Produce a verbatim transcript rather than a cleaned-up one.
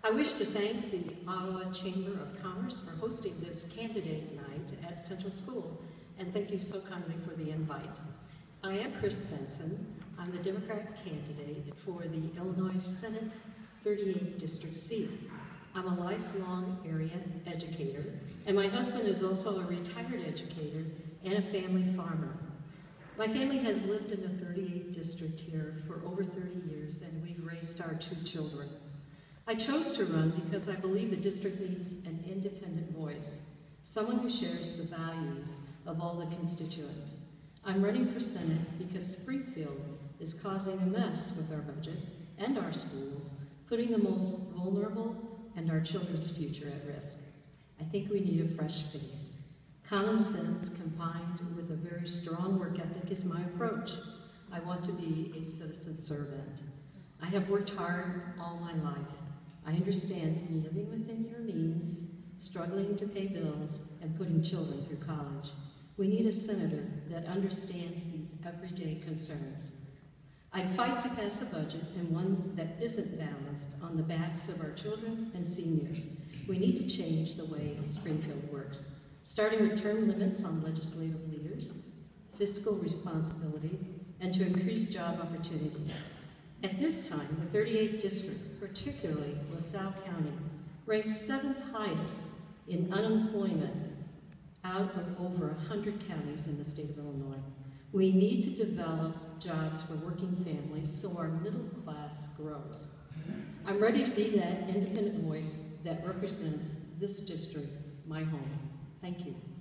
I wish to thank the Ottawa Chamber of Commerce for hosting this candidate night at Central School, and thank you so kindly for the invite. I am Chris Benson. I'm the Democratic candidate for the Illinois Senate thirty-eighth District seat. I'm a lifelong area educator, and my husband is also a retired educator and a family farmer. My family has lived in the thirty-eighth District here for over thirty years, and we've raised our two children. I chose to run because I believe the district needs an independent voice, someone who shares the values of all the constituents. I'm running for Senate because Springfield is causing a mess with our budget and our schools, putting the most vulnerable and our children's future at risk. I think we need a fresh face. Common sense combined with a very strong work ethic is my approach. I want to be a citizen servant. I have worked hard all my life. I understand living within your means, struggling to pay bills, and putting children through college. We need a senator that understands these everyday concerns. I'd fight to pass a budget and one that isn't balanced on the backs of our children and seniors. We need to change the way Springfield works, starting with term limits on legislative leaders, fiscal responsibility, and to increase job opportunities. At this time, the thirty-eighth District, particularly LaSalle County, ranks seventh highest in unemployment out of over one hundred counties in the state of Illinois. We need to develop jobs for working families so our middle class grows. I'm ready to be that independent voice that represents this district, my home. Thank you.